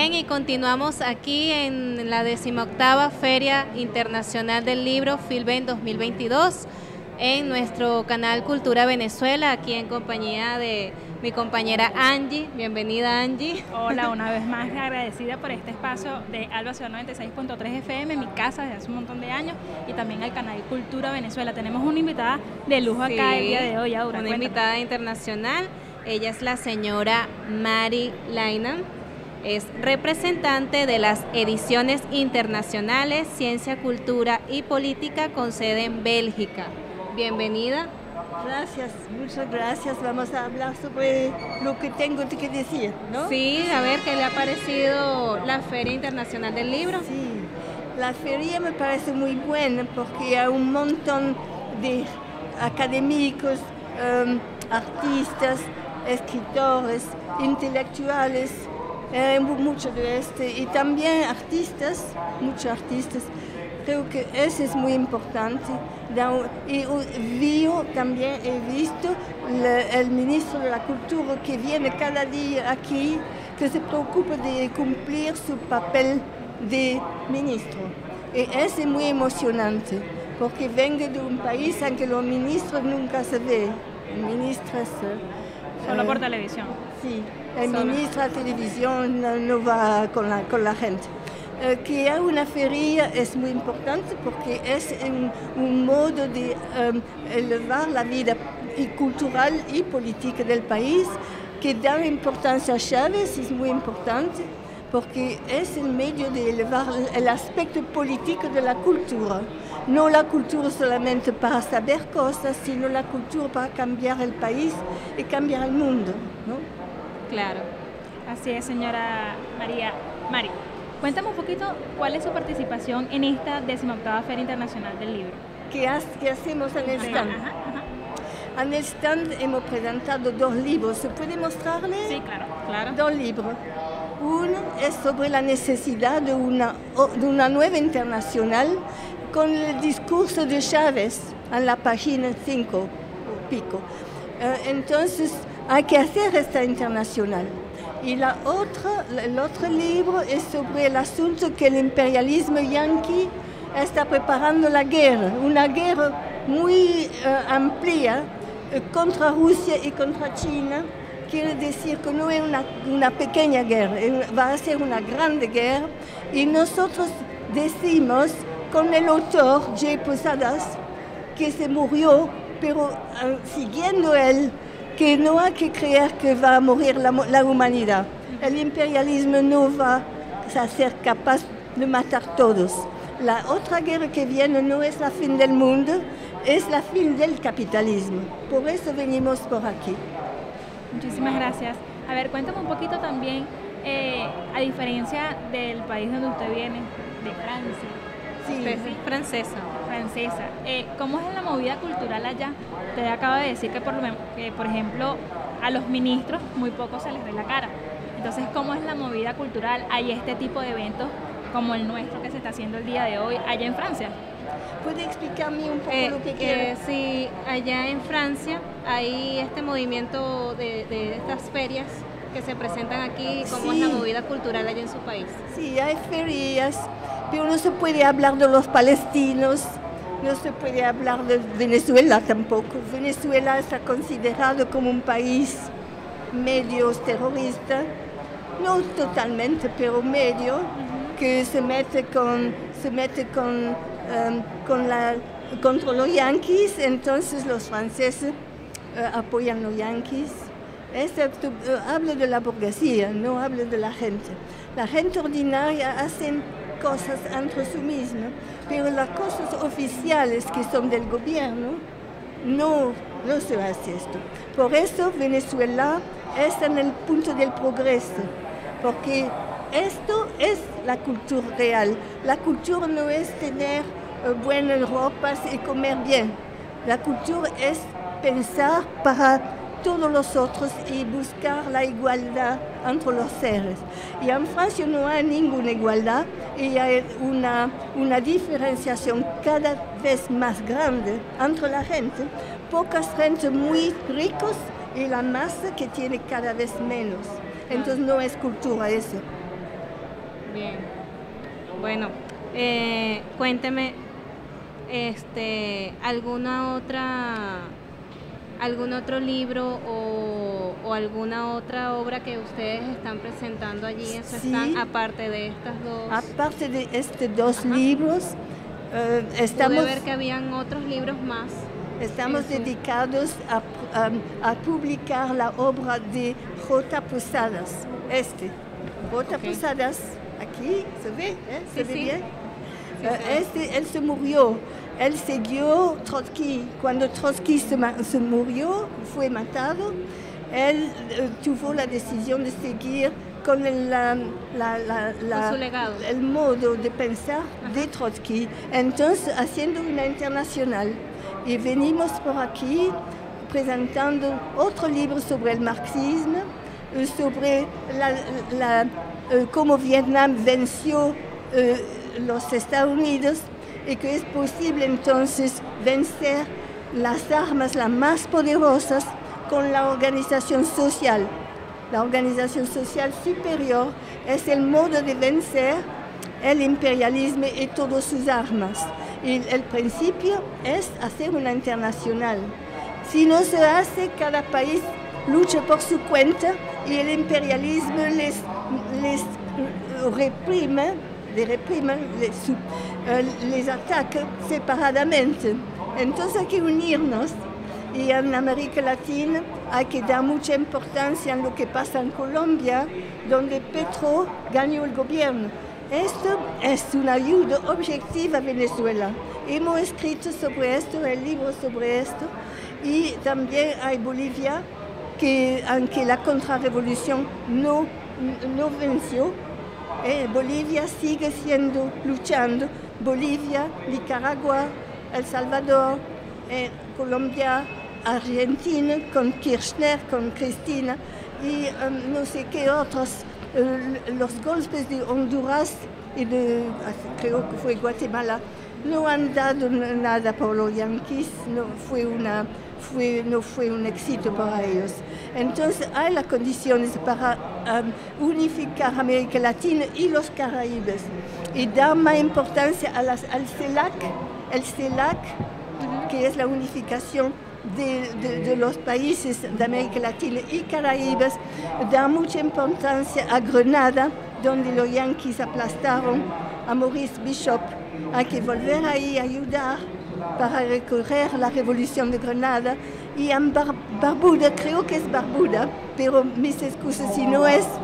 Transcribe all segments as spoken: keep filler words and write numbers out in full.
Bien, y continuamos aquí en la decimoctava Feria Internacional del Libro Filben dos mil veintidós en nuestro canal Cultura Venezuela, aquí en compañía de mi compañera Angie. Bienvenida, Angie. Hola, una vez más agradecida por este espacio de Alba Ciudad noventa y seis punto tres F M, mi casa desde hace un montón de años, y también al canal Cultura Venezuela. Tenemos una invitada de lujo Sí, acá el día de hoy, Aura. Una Cuéntame. invitada internacional. Ella es la señora Mari Lainan. Es representante de las ediciones internacionales Ciencia, Cultura y Política con sede en Bélgica. Bienvenida. Gracias, muchas gracias. Vamos a hablar sobre lo que tengo que decir, ¿no? Sí, a ver, ¿qué le ha parecido la Feria Internacional del Libro? Sí, la feria me parece muy buena porque hay un montón de académicos, um, artistas, escritores, intelectuales, eh, mucho de este, y también artistas, muchos artistas. Creo que eso es muy importante. Y veo también, he visto le, el ministro de la Cultura que viene cada día aquí, que se preocupa de cumplir su papel de ministro. Y eso es muy emocionante, porque vengo de un país en que los ministros nunca se ven. Ministras, Solo eh, por televisión. Sí, el Solo. ministro de televisión no, no va con la, con la gente. Eh, que haya una feria es muy importante porque es un, un modo de um, elevar la vida y cultural y política del país, que da importancia a Chávez, es muy importante porque es el medio de elevar el aspecto político de la cultura. No la cultura solamente para saber cosas, sino la cultura para cambiar el país y cambiar el mundo, ¿no? Claro. Así es, señora María. Mari, cuéntame un poquito cuál es su participación en esta decimoctava Feria Internacional del Libro. ¿Qué, ha, qué hacemos en el stand? Ajá, ajá. En el stand hemos presentado dos libros. ¿Se puede mostrarle? Sí, claro. Claro. Dos libros. Uno es sobre la necesidad de una, de una nueva internacional con el discurso de Chávez en la página cinco o pico. Uh, entonces hay que hacer esta internacional. Y la otra, el otro libro es sobre el asunto que el imperialismo yanqui está preparando la guerra, una guerra muy uh, amplia uh, contra Rusia y contra China. Quiere decir que no es una, una pequeña guerra, va a ser una grande guerra. Y nosotros decimos con el autor Jay Posadas, que se murió, pero uh, siguiendo él, que no hay que creer que va a morir la, la humanidad. El imperialismo no va a ser capaz de matar todos. La otra guerra que viene no es la fin del mundo, es la fin del capitalismo. Por eso venimos por aquí. Muchísimas gracias. A ver, cuéntame un poquito también, eh, a diferencia del país donde usted viene, de Francia. Sí, Usted es francesa. Francesa. Eh, ¿Cómo es la movida cultural allá? Usted acaba de decir que por, lo, que, por ejemplo, a los ministros muy poco se les ve la cara. Entonces, ¿cómo es la movida cultural? ¿Hay este tipo de eventos como el nuestro que se está haciendo el día de hoy allá en Francia? ¿Puede explicarme un poco Eh, lo que quiere? eh, sí, allá en Francia hay este movimiento de, de estas ferias que se presentan aquí. ¿Cómo Sí. es la movida cultural allá en su país? Sí, hay ferias, pero no se puede hablar de los palestinos, no se puede hablar de Venezuela tampoco. Venezuela está considerado como un país medio terrorista, no totalmente, pero medio, uh-huh. que se mete con, se mete con, um, con la, contra los yanquis, entonces los franceses uh, apoyan a los yanquis. Excepto, uh, hablo de la burguesía, no hablo de la gente. La gente ordinaria hace cosas entre sí misma, pero las cosas oficiales que son del gobierno, no, no se hace esto. Por eso Venezuela está en el punto del progreso, porque esto es la cultura real. La cultura no es tener uh, buenas ropas y comer bien. La cultura es pensar para todos los otros y buscar la igualdad entre los seres. Y en Francia no hay ninguna igualdad y hay una, una diferenciación cada vez más grande entre la gente. Pocas gente muy ricos y la masa que tiene cada vez menos. Entonces no es cultura eso. Bien. Bueno, eh, cuénteme, este, alguna otra, algún otro libro o, o alguna otra obra que ustedes están presentando allí, eso Sí. están aparte de estas dos. Aparte de estos dos Ajá. libros, eh, estamos, Pude ver que habían otros libros más. estamos en su- dedicados a, a- a publicar la obra de J. Posadas. Este, J. Ok. Posadas, aquí, ¿se ve? ¿Eh? ¿Se Sí, ve sí. bien? Sí, Eh, sí. este, él se murió, él siguió Trotsky. Cuando Trotsky se, ma- se murió, fue matado, él eh, tuvo la decisión de seguir con el, la, la- la- la- Con su legado. el modo de pensar de Trotsky. Entonces, haciendo una internacional. Y venimos por aquí presentando otro libro sobre el marxismo, eh, sobre la, la, eh, cómo Vietnam venció eh, los Estados Unidos y que es posible entonces vencer las armas las más poderosas con la organización social. La organización social superior es el modo de vencer el imperialismo y todas sus armas. Y el principio es hacer una internacional. Si no se hace, cada país lucha por su cuenta y el imperialismo les, les reprime, les, reprime, les, les ataca separadamente. Entonces hay que unirnos. Y en América Latina hay que dar mucha importancia en lo que pasa en Colombia, donde Petro ganó el gobierno. Esto es una ayuda objetiva a Venezuela. Hemos escrito sobre esto, el libro sobre esto, y también hay Bolivia, que aunque la contrarrevolución no, no venció, eh, Bolivia sigue siendo, luchando. Bolivia, Nicaragua, El Salvador, eh, Colombia, Argentina, con Kirchner, con Cristina, y um, no sé qué otros. Uh, los golpes de Honduras y de, creo que fue Guatemala, no han dado nada por los yanquis, no fue, una, fue, no fue un éxito para ellos. Entonces hay las condiciones para um, unificar América Latina y los Caraíbes y dar más importancia a las, al CELAC, el CELAC, que es la unificación De, de, de los países de América Latina y Caraíbes, da mucha importancia a Grenada, donde los yanquis aplastaron a Maurice Bishop. Hay que volver ahí a ayudar para recorrer la revolución de Grenada. Y en Bar Barbuda, creo que es Barbuda, pero mis excusas si no es,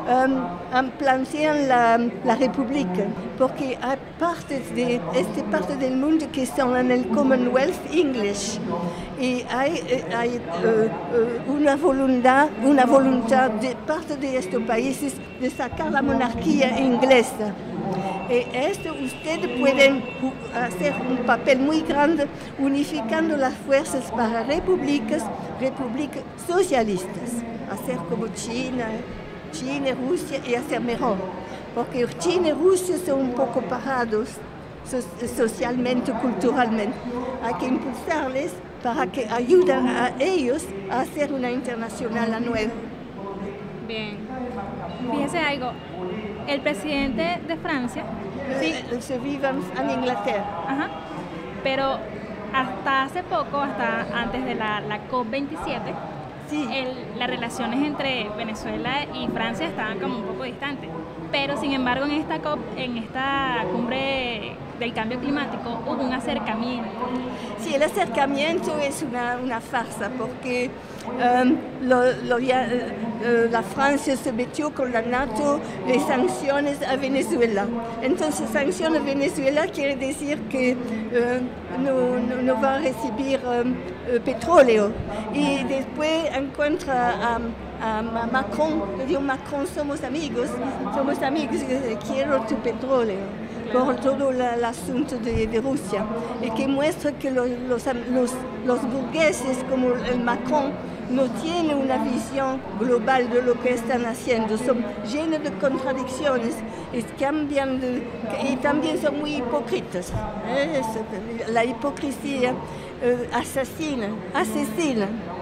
um, plantean la, la República, porque hay partes de esta parte del mundo que son en el Commonwealth English. Y hay, hay uh, uh, una voluntad, una voluntad de parte de estos países de sacar la monarquía inglesa. Y esto ustedes pueden hacer un papel muy grande unificando las fuerzas para repúblicas, repúblicas socialistas, hacer como China, China, Rusia y hacer mejor. Porque China y Rusia son un poco parados socialmente, culturalmente. Hay que impulsarles para que ayuden a ellos a hacer una internacional a nueva. Bien. Fíjese algo, el presidente de Francia, sí, Se vive en Inglaterra. ajá, pero hasta hace poco, hasta antes de la, la COP veintisiete, Sí. el- las relaciones entre Venezuela y Francia estaban como un poco distantes. Pero sin embargo en esta COP, en esta cumbre del cambio climático hubo un acercamiento. Sí, el acercamiento es una, una farsa porque um, lo, lo, ya, uh, la Francia se metió con la NATO de sanciones a Venezuela. Entonces, sanciones a Venezuela quiere decir que uh, no, no, no va a recibir um, uh, petróleo. Y después encuentra a, a Macron, le digo, Macron, somos amigos, somos amigos, quiero tu petróleo, por todo la, el asunto de, de Rusia, y que muestra que los, los, los, los burgueses como el Macron no tienen una visión global de lo que están haciendo, son llenos de contradicciones y, cambian de, y también son muy hipócritas. ¿Eh? La hipocresía eh, asesina, asesina.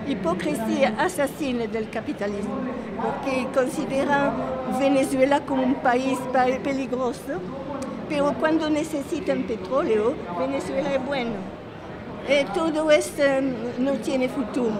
hipocresía asesina del capitalismo, porque consideran Venezuela como un país peligroso, pero cuando necesitan petróleo, Venezuela es bueno. Eh, todo esto no tiene futuro.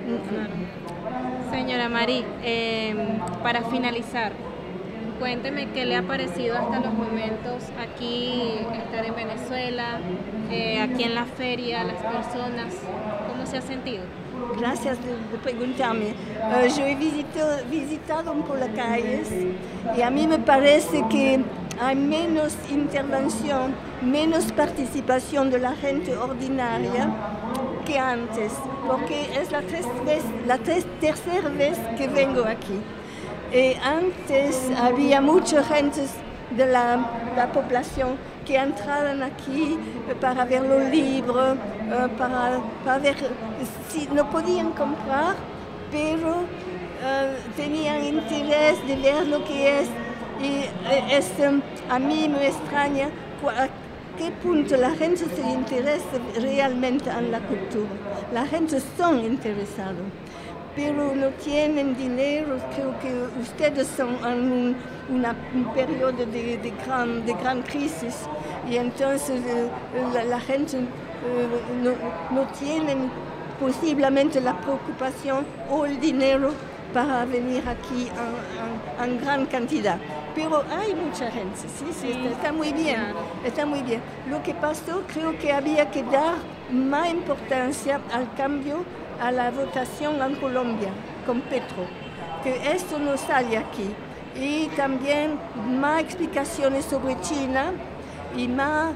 Señora Mari, eh, para finalizar, cuénteme qué le ha parecido hasta los momentos aquí, estar en Venezuela, eh, aquí en la feria, las personas, ¿cómo se ha sentido? Gracias de, de preguntarme. Uh, yo he visitado, visitado un poco las calles y a mí me parece que hay menos intervención, menos participación de la gente ordinaria que antes, porque es la, tres vez, la tres, tercera vez que vengo aquí. Eh, antes había mucha gente de la, la población que entraban aquí para ver los libros, uh, para, para ver si no podían comprar, pero uh, tenían interés de ver lo que es. Y uh, es, um, a mí me extraña a qué punto la gente se interesa realmente en la cultura. La gente son interesados, pero no tienen dinero. Creo que ustedes son en un, una, un periodo de, de, gran, de gran crisis y entonces eh, la, la gente eh, no, no tiene posiblemente la preocupación o el dinero para venir aquí en, en, en gran cantidad. Pero hay mucha gente, sí, sí, está, está muy bien, está muy bien. Lo que pasó, creo que había que dar más importancia al cambio, a la votación en Colombia con Petro, que esto no sale aquí. Y también más explicaciones sobre China y más,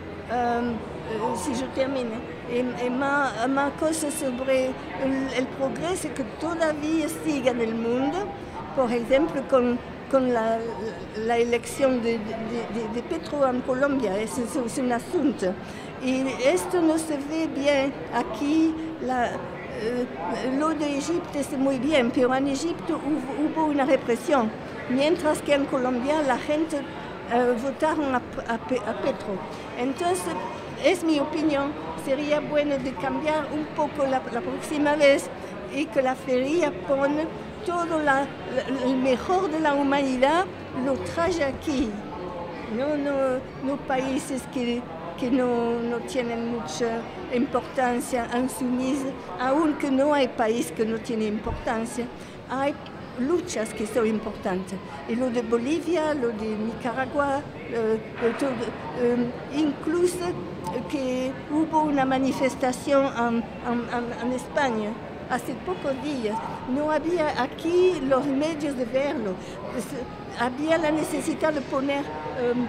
um, si yo termino, y, y más, más cosas sobre el, el progreso que todavía sigue en el mundo, por ejemplo, con, con la, la elección de, de, de, de Petro en Colombia, es, es un asunto. Y esto no se ve bien aquí. La, Uh, lo de Egipto es muy bien, pero en Egipto hubo, hubo una represión, mientras que en Colombia la gente uh, votaron a, a, a Petro. Entonces, es mi opinión, sería bueno de cambiar un poco la, la próxima vez y que la feria pone todo la, la, el mejor de la humanidad, lo trae aquí, no, no, no países que que no, no tienen mucha importancia en su mismo, aunque no hay país que no tiene importancia, hay luchas que son importantes. Y lo de Bolivia, lo de Nicaragua, eh, todo, eh, incluso que hubo una manifestación en, en, en España hace pocos días. No había aquí los medios de verlo. Pues, había la necesidad de poner um,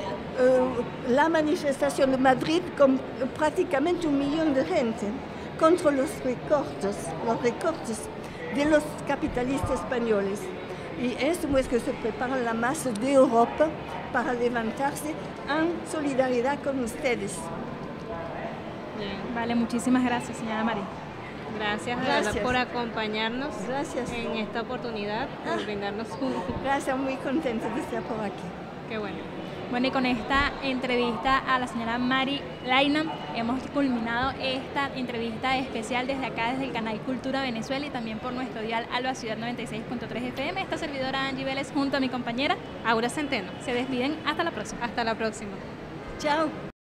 Uh, la manifestación de Madrid con prácticamente un millón de gente contra los recortes, los recortes de los capitalistas españoles. Y eso es que se prepara la masa de Europa para levantarse en solidaridad con ustedes. Bien. Vale, muchísimas gracias, señora Mari. Gracias, gracias. por acompañarnos gracias. en esta oportunidad, por brindarnos un... Gracias, muy contenta de estar por aquí. Qué bueno. Bueno, y con esta entrevista a la señora Mari Lainam hemos culminado esta entrevista especial desde acá, desde el canal Cultura Venezuela y también por nuestro dial Alba Ciudad noventa y seis punto tres F M. Esta servidora Angie Vélez junto a mi compañera Aura Centeno. Se despiden, hasta la próxima. Hasta la próxima. Chao.